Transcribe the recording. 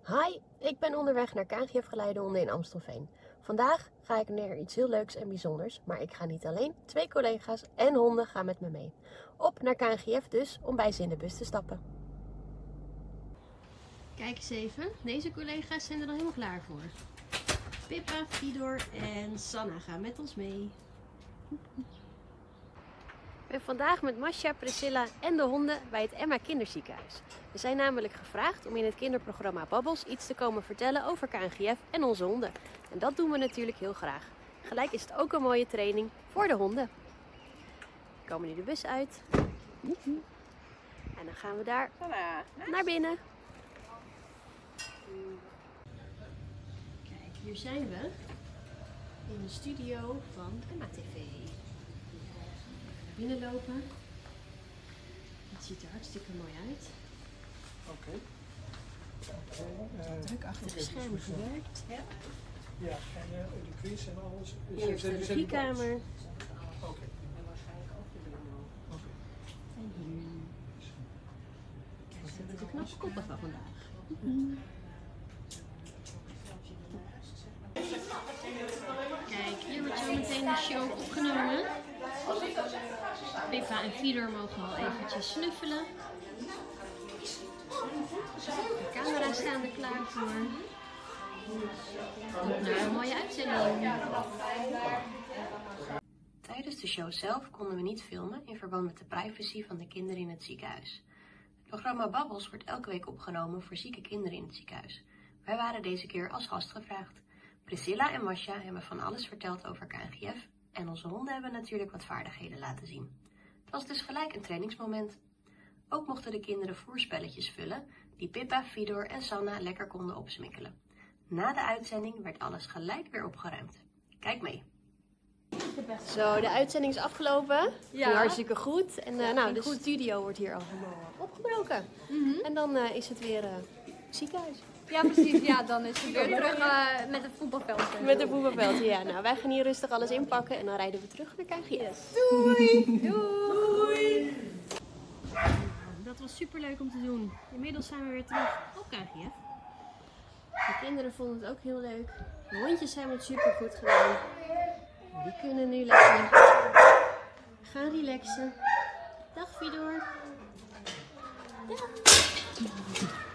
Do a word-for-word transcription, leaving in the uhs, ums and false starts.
Hi, ik ben onderweg naar K N G F Geleidehonden in Amstelveen. Vandaag ga ik naar iets heel leuks en bijzonders, maar ik ga niet alleen. Twee collega's en honden gaan met me mee. Op naar K N G F dus, om bij ze in de bus te stappen. Kijk eens even, deze collega's zijn er al helemaal klaar voor. Pippa, Fidor en Sanna gaan met ons mee. Ik ben vandaag met Masha, Priscilla en de honden bij het Emma Kinderziekenhuis. We zijn namelijk gevraagd om in het kinderprogramma Babbels iets te komen vertellen over K N G F en onze honden. En dat doen we natuurlijk heel graag. Gelijk is het ook een mooie training voor de honden. We komen nu de bus uit. En dan gaan we daar naar binnen. Kijk, hier zijn we in de studio van Emma T V. Binnenlopen. Het ziet er hartstikke mooi uit. Oké. Okay. Uh, Druk achter de schermen gewerkt. Ja, ja en uh, de quiz en alles. Hier is de regiekamer. Oké. En waarschijnlijk ook de demo. Oké. En hier. Kijk, ze hebben de knappe koppen van vandaag. Kijk, hier wordt zo meteen de show opgenomen. Pippa en Fidor mogen al eventjes snuffelen. De camera's staan er klaar voor. Op naar een mooie uitzending. Tijdens de show zelf konden we niet filmen in verband met de privacy van de kinderen in het ziekenhuis. Het programma Babbels wordt elke week opgenomen voor zieke kinderen in het ziekenhuis. Wij waren deze keer als gast gevraagd. Priscilla en Masha hebben van alles verteld over K N G F en onze honden hebben natuurlijk wat vaardigheden laten zien. Het was dus gelijk een trainingsmoment. Ook mochten de kinderen voerspelletjes vullen die Pippa, Fidor en Sanna lekker konden opsmikkelen. Na de uitzending werd alles gelijk weer opgeruimd. Kijk mee. Zo, de uitzending is afgelopen. Ja. Ging hartstikke goed. En uh, nou, de goed. studio wordt hier al helemaal opgebroken. Mm-hmm. En dan uh, is het weer uh, ziekenhuis. Ja, precies. Ja, dan is het weer terug uh, met het voetbalveldje. Met een voetbalveldje, ja. Nou, wij gaan hier rustig alles inpakken en dan rijden we terug naar K N G F. Yes. Doei! Doei! Dat was super leuk om te doen. Inmiddels zijn we weer terug op K N G F. De kinderen vonden het ook heel leuk. De hondjes hebben het super goed gedaan. Die kunnen nu lekker gaan relaxen. Dag Fidor. Dag.